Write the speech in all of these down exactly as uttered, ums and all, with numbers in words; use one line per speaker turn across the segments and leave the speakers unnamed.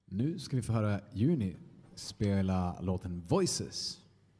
Nu ska vi få höra Juni spela låten Voices.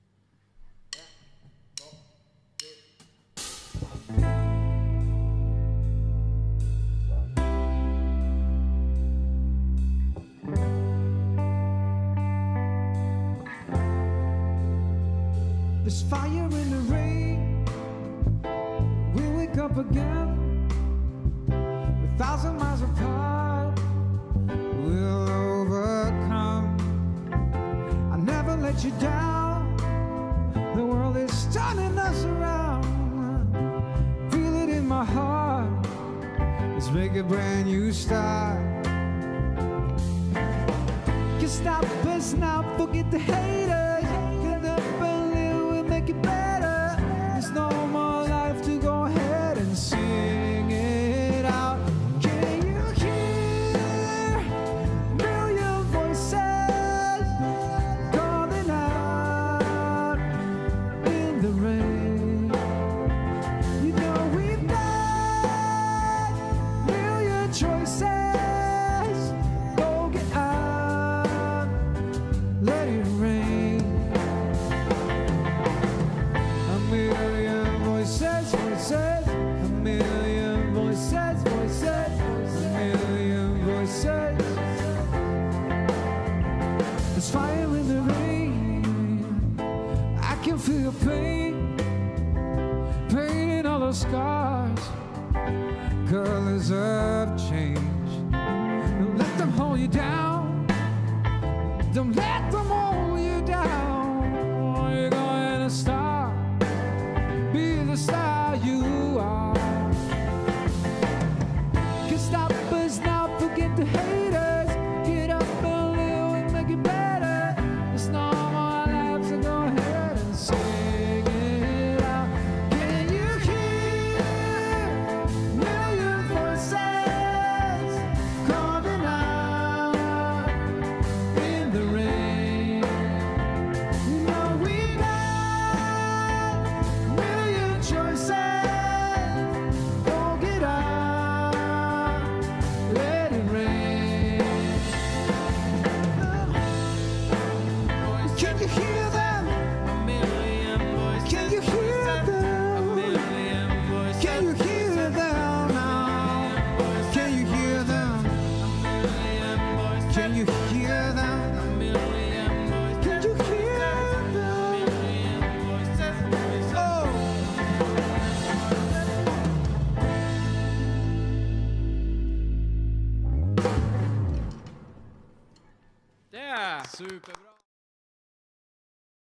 There's fire in the rain. We wake up again. We're thousand miles apart. We'll overcome. I never let you down. The world is turning us around. Feel it in my heart. Let's make a brand new start. You stop us now, forget the haters. Get up and live, we'll make it better. There's no more life to go ahead and sing it out. Can you hear million voices calling out in the rain? You know we've got million choices. Go get out, let it rain. A million voices, voices, a million voices, voices, a million voices. There's fire in the rain. I can feel your pain, pain in all the scars, colors of change. Don't let them hold you down. Don't let them hold you down. You're going to start. Be the star you are. Can't stop us now, forget the haters. Get up and live and make it better. There's no more lives, so go ahead and sing it out. Can you hear million voices calling out in the rain? You know we got million choices. Go get out, let it rain. Can you hear them? A million voices. Can you hear them? A million voices. Can you hear them now? Can you hear them? A million voices. Can you hear them? A million voices. Can you hear them? A million voices. Oh.
Yeah.
Superbra!